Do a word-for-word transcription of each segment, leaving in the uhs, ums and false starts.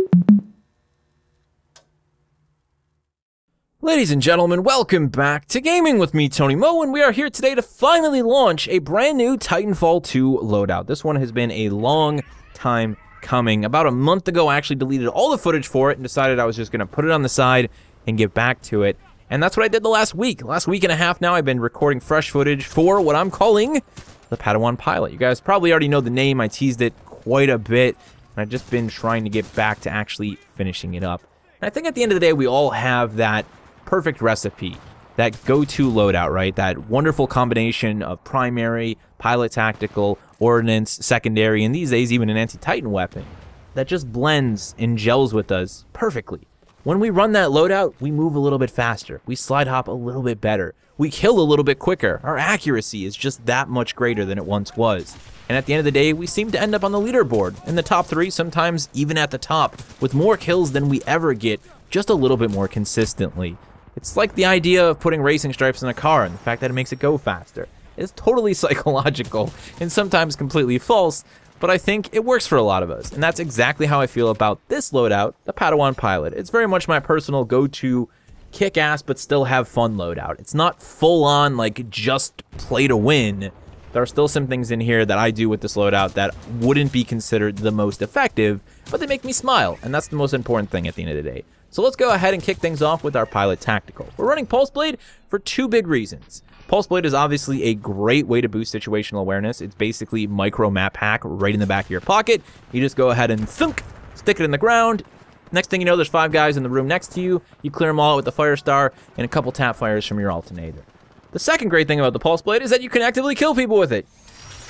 Ladies and gentlemen, welcome back to Gaming with me, Tony Mo, and we are here today to finally launch a brand new Titanfall two loadout. This one has been a long time coming. About a month ago, I actually deleted all the footage for it and decided I was just going to put it on the side and get back to it. And that's what I did the last week. Last week and a half now, I've been recording fresh footage for what I'm calling the Padawan Pilot. You guys probably already know the name. I teased it quite a bit, and I've just been trying to get back to actually finishing it up. And I think at the end of the day, we all have that perfect recipe, that go-to loadout, right? That wonderful combination of primary, pilot tactical, ordnance, secondary, and these days even an anti-Titan weapon that just blends and gels with us perfectly. When we run that loadout, we move a little bit faster. We slide hop a little bit better. We kill a little bit quicker. Our accuracy is just that much greater than it once was. And at the end of the day, we seem to end up on the leaderboard, in the top three, sometimes even at the top, with more kills than we ever get, just a little bit more consistently. It's like the idea of putting racing stripes in a car and the fact that it makes it go faster. It's totally psychological and sometimes completely false, but I think it works for a lot of us. And that's exactly how I feel about this loadout, the Padawan Pilot. It's very much my personal go-to kick-ass but still have fun loadout. It's not full-on, like, just play to win. There are still some things in here that I do with this loadout that wouldn't be considered the most effective, but they make me smile, and that's the most important thing at the end of the day. So let's go ahead and kick things off with our Pilot Tactical. We're running Pulse Blade for two big reasons. Pulse Blade is obviously a great way to boost situational awareness. It's basically micro map hack right in the back of your pocket. You just go ahead and thunk, stick it in the ground. Next thing you know, there's five guys in the room next to you. You clear them all out with the fire star and a couple tap fires from your alternator. The second great thing about the Pulse Blade is that you can actively kill people with it.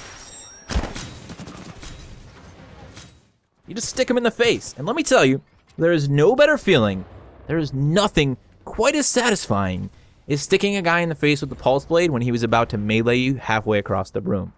You just stick them in the face. And let me tell you, there is no better feeling, there is nothing quite as satisfying as sticking a guy in the face with the Pulse Blade when he was about to melee you halfway across the room.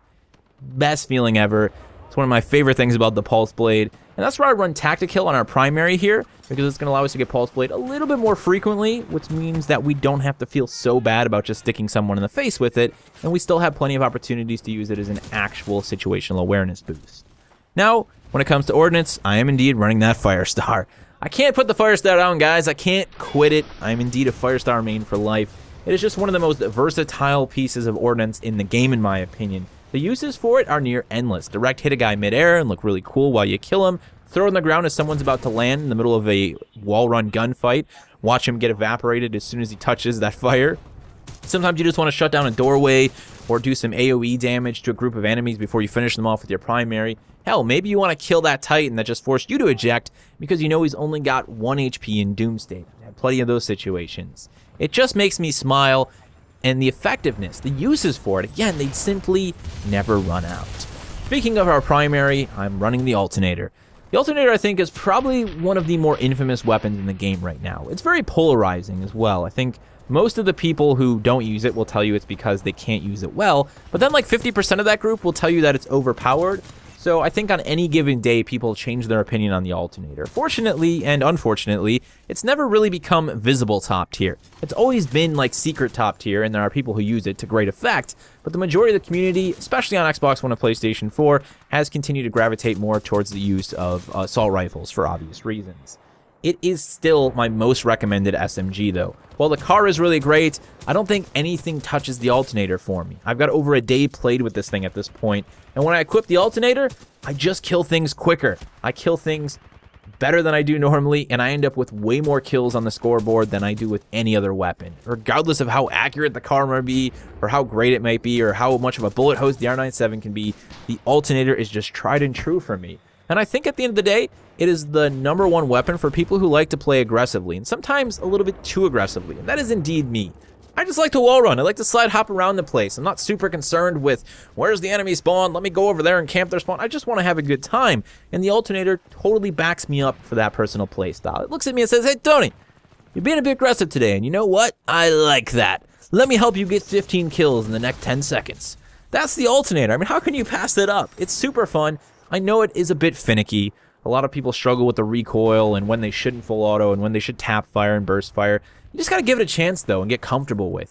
Best feeling ever. It's one of my favorite things about the Pulse Blade. And that's why I run Tactical on our primary here, because it's going to allow us to get Pulse Blade a little bit more frequently, which means that we don't have to feel so bad about just sticking someone in the face with it, and we still have plenty of opportunities to use it as an actual situational awareness boost. Now, when it comes to Ordnance, I am indeed running that Fire Star. I can't put the Fire Star down, guys. I can't quit it. I am indeed a Fire Star main for life. It is just one of the most versatile pieces of Ordnance in the game, in my opinion. The uses for it are near endless. Direct hit a guy midair and look really cool while you kill him. Throw it on the ground as someone's about to land in the middle of a wall-run gunfight. Watch him get evaporated as soon as he touches that fire. Sometimes you just want to shut down a doorway or do some A O E damage to a group of enemies before you finish them off with your primary. Hell, maybe you want to kill that Titan that just forced you to eject because you know he's only got one H P in Doomsday. I've had plenty of those situations. It just makes me smile, and the effectiveness, the uses for it, again, they simply never run out. Speaking of our primary, I'm running the Alternator. The Alternator, I think, is probably one of the more infamous weapons in the game right now. It's very polarizing as well. I think most of the people who don't use it will tell you it's because they can't use it well, but then like fifty percent of that group will tell you that it's overpowered. So I think on any given day, people change their opinion on the Alternator. Fortunately and unfortunately, it's never really become visible top tier. It's always been like secret top tier, and there are people who use it to great effect, but the majority of the community, especially on Xbox One and PlayStation four, has continued to gravitate more towards the use of uh, assault rifles for obvious reasons. It is still my most recommended S M G though. While the car is really great, I don't think anything touches the Alternator for me. I've got over a day played with this thing at this point, and when I equip the Alternator, I just kill things quicker. I kill things better than I do normally, and I end up with way more kills on the scoreboard than I do with any other weapon. Regardless of how accurate the car might be, or how great it might be, or how much of a bullet hose the R ninety-seven can be, the Alternator is just tried and true for me. And I think at the end of the day, it is the number one weapon for people who like to play aggressively, and sometimes a little bit too aggressively, and that is indeed me. I just like to wall run. I like to slide hop around the place. I'm not super concerned with where's the enemy spawn, let me go over there and camp their spawn. I just want to have a good time, and the Alternator totally backs me up for that personal play style. It looks at me and says, hey Tony, you're being a bit aggressive today, and you know what? I like that. Let me help you get fifteen kills in the next ten seconds. That's the Alternator. I mean, how can you pass that up? It's super fun. I know it is a bit finicky. A lot of people struggle with the recoil and when they shouldn't full auto and when they should tap fire and burst fire. You just gotta give it a chance though and get comfortable with it.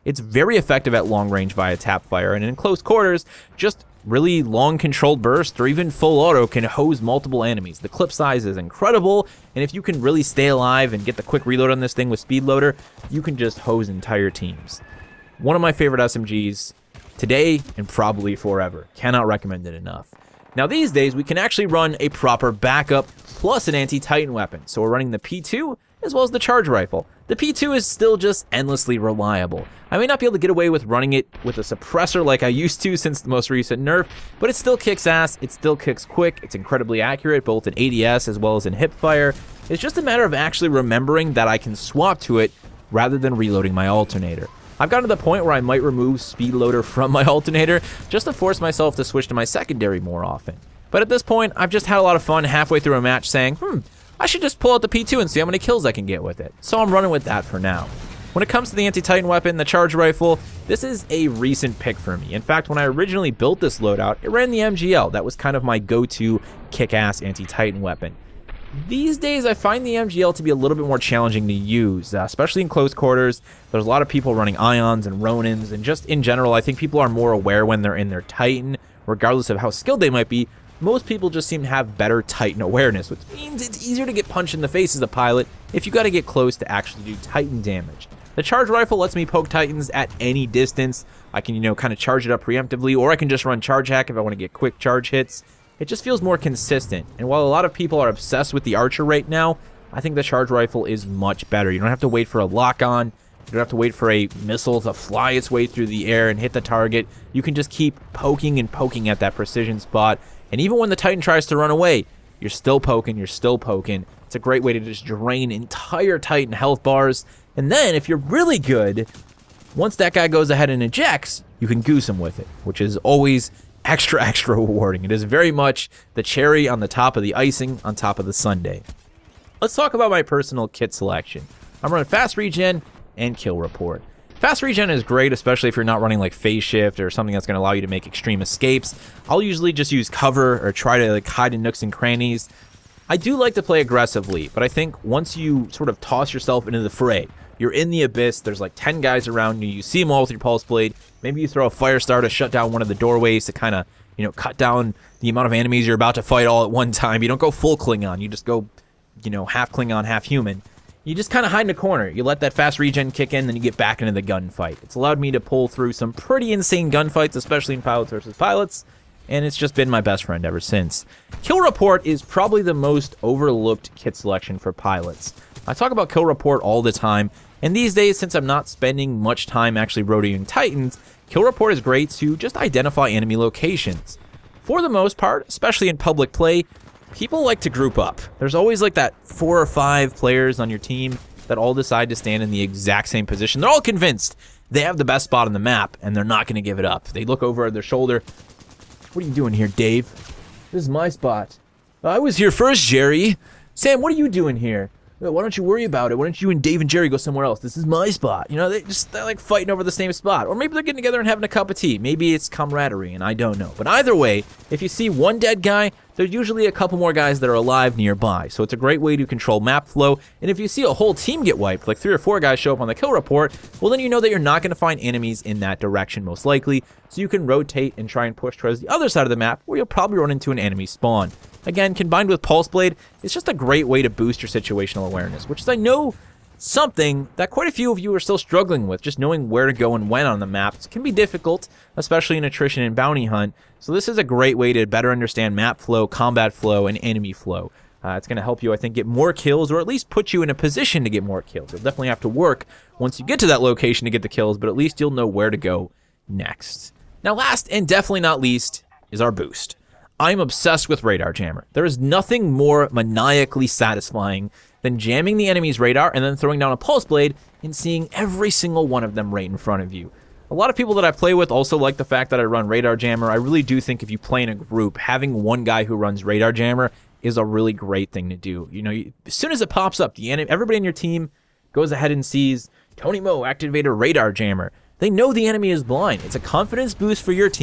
It's very effective at long range via tap fire, and in close quarters, just really long controlled burst or even full auto can hose multiple enemies. The clip size is incredible, and if you can really stay alive and get the quick reload on this thing with speed loader, you can just hose entire teams. One of my favorite S M Gs today and probably forever. Cannot recommend it enough. Now these days we can actually run a proper backup plus an anti-Titan weapon. So we're running the P two as well as the charge rifle. The P two is still just endlessly reliable. I may not be able to get away with running it with a suppressor like I used to since the most recent nerf, but it still kicks ass, it still kicks quick, it's incredibly accurate both in A D S as well as in hip fire. It's just a matter of actually remembering that I can swap to it rather than reloading my alternator. I've gotten to the point where I might remove speed loader from my alternator just to force myself to switch to my secondary more often. But at this point, I've just had a lot of fun halfway through a match saying, hmm, I should just pull out the P two and see how many kills I can get with it. So I'm running with that for now. When it comes to the anti-Titan weapon, the charge rifle, this is a recent pick for me. In fact, when I originally built this loadout, it ran the M G L. That was kind of my go-to kick-ass anti-Titan weapon. These days, I find the M G L to be a little bit more challenging to use, uh, especially in close quarters. There's a lot of people running Ions and Ronins, and just in general, I think people are more aware when they're in their Titan, regardless of how skilled they might be. Most people just seem to have better Titan awareness, which means it's easier to get punched in the face as a pilot if you got to get close to actually do Titan damage. The charge rifle lets me poke Titans at any distance. I can, you know, kind of charge it up preemptively, or I can just run charge hack if I want to get quick charge hits. It just feels more consistent, and while a lot of people are obsessed with the Archer right now, I think the charge rifle is much better. You don't have to wait for a lock-on. You don't have to wait for a missile to fly its way through the air and hit the target. You can just keep poking and poking at that precision spot, and even when the Titan tries to run away, you're still poking, you're still poking. It's a great way to just drain entire Titan health bars, and then if you're really good, once that guy goes ahead and ejects, you can goose him with it, which is always extra, extra rewarding. It is very much the cherry on the top of the icing on top of the sundae. Let's talk about my personal kit selection. I'm running fast regen and kill report. Fast regen is great, especially if you're not running like phase shift or something that's going to allow you to make extreme escapes. I'll usually just use cover or try to like hide in nooks and crannies. I do like to play aggressively, but I think once you sort of toss yourself into the fray, you're in the abyss, there's like ten guys around you, you see them all with your pulse blade, maybe you throw a fire star to shut down one of the doorways to kind of, you know, cut down the amount of enemies you're about to fight all at one time. You don't go full Klingon, you just go, you know, half Klingon, half human. You just kind of hide in a corner, you let that fast regen kick in, then you get back into the gunfight. It's allowed me to pull through some pretty insane gunfights, especially in pilots versus pilots, and it's just been my best friend ever since. Kill report is probably the most overlooked kit selection for pilots. I talk about kill report all the time, and these days, since I'm not spending much time actually rotating Titans, kill report is great to just identify enemy locations. For the most part, especially in public play, people like to group up. There's always like that four or five players on your team that all decide to stand in the exact same position. They're all convinced they have the best spot on the map, and they're not going to give it up. They look over at their shoulder. What are you doing here, Dave? This is my spot. I was here first, Jerry. Sam, what are you doing here? Why don't you worry about it? Why don't you and Dave and Jerry go somewhere else? This is my spot. You know, they just, they're like fighting over the same spot. Or maybe they're getting together and having a cup of tea. Maybe it's camaraderie, and I don't know. But either way, if you see one dead guy, there's usually a couple more guys that are alive nearby. So it's a great way to control map flow. And if you see a whole team get wiped, like three or four guys show up on the kill report, well, then you know that you're not going to find enemies in that direction, most likely. So you can rotate and try and push towards the other side of the map, where you'll probably run into an enemy spawn. Again, combined with Pulse Blade, it's just a great way to boost your situational awareness, which is, I know, something that quite a few of you are still struggling with. Just knowing where to go and when on the map can be difficult, especially in attrition and bounty hunt. So this is a great way to better understand map flow, combat flow, and enemy flow. Uh, it's going to help you, I think, get more kills, or at least put you in a position to get more kills. You'll definitely have to work once you get to that location to get the kills, but at least you'll know where to go next. Now, last and definitely not least is our boost. I'm obsessed with Radar Jammer. There is nothing more maniacally satisfying than jamming the enemy's radar and then throwing down a Pulse Blade and seeing every single one of them right in front of you. A lot of people that I play with also like the fact that I run Radar Jammer. I really do think if you play in a group, having one guy who runs Radar Jammer is a really great thing to do. You know, you, as soon as it pops up, the enemy, everybody in your team goes ahead and sees Tony Mo activated Radar Jammer. They know the enemy is blind. It's a confidence boost for your team,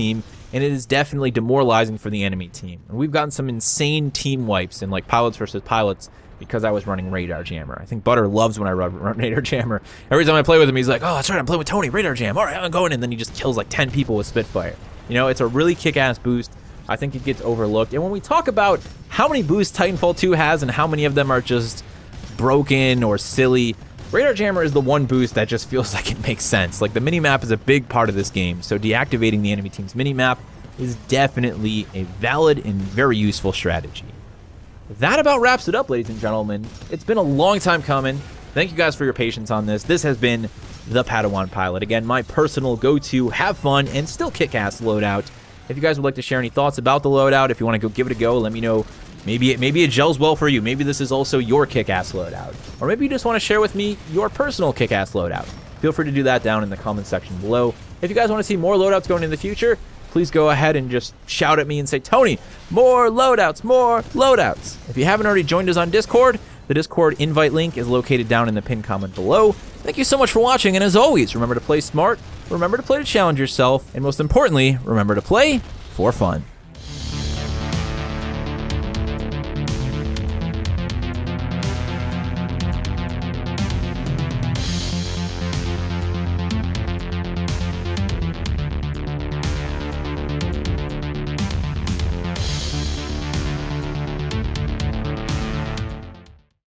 and it is definitely demoralizing for the enemy team. And we've gotten some insane team wipes in like pilots versus pilots because I was running Radar Jammer. I think Butter loves when I run, run Radar Jammer. Every time I play with him, he's like, oh, that's right, I'm playing with Tony, Radar Jam. All right, I'm going. And then he just kills like ten people with Spitfire. You know, it's a really kick-ass boost. I think it gets overlooked. And when we talk about how many boosts Titanfall two has and how many of them are just broken or silly, Radar Jammer is the one boost that just feels like it makes sense. Like, the minimap is a big part of this game, so deactivating the enemy team's minimap is definitely a valid and very useful strategy. That about wraps it up, ladies and gentlemen. It's been a long time coming. Thank you guys for your patience on this. This has been the Padawan Pilot. Again, my personal go-to, have fun, and still kick-ass loadout. If you guys would like to share any thoughts about the loadout, if you want to go give it a go, let me know. Maybe it, maybe it gels well for you. Maybe this is also your kick-ass loadout. Or maybe you just want to share with me your personal kick-ass loadout. Feel free to do that down in the comment section below. If you guys want to see more loadouts going in the future, please go ahead and just shout at me and say, Tony, more loadouts, more loadouts. If you haven't already joined us on Discord, the Discord invite link is located down in the pinned comment below. Thank you so much for watching, and as always, remember to play smart, remember to play to challenge yourself, and most importantly, remember to play for fun.